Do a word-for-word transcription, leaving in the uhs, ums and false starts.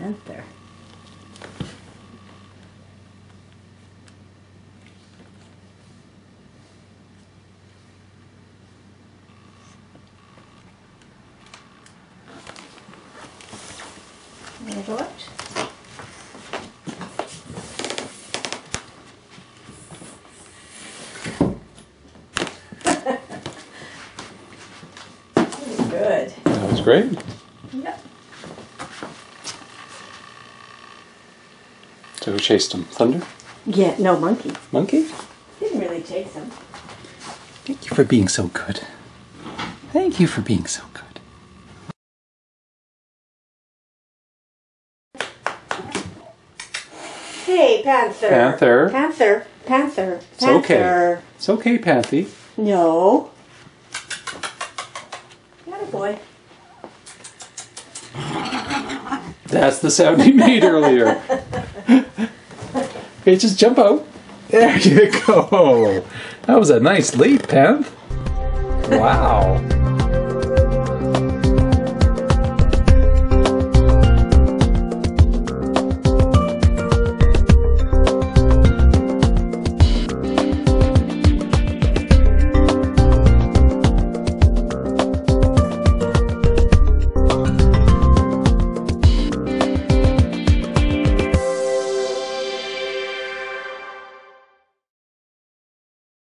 Panther. There you go. Good. That was great. Yep. So who chased him? Thunder? Yeah, no, monkey. Monkey? Didn't really chase him. Thank you for being so good. Thank you for being so good. Hey, Panther. Panther. Panther. Panther. It's okay. Panther. It's okay, Panthy. No. Got a boy. That's the sound he made earlier. Okay, just jump out. There you go. That was a nice leap, Panth. Wow.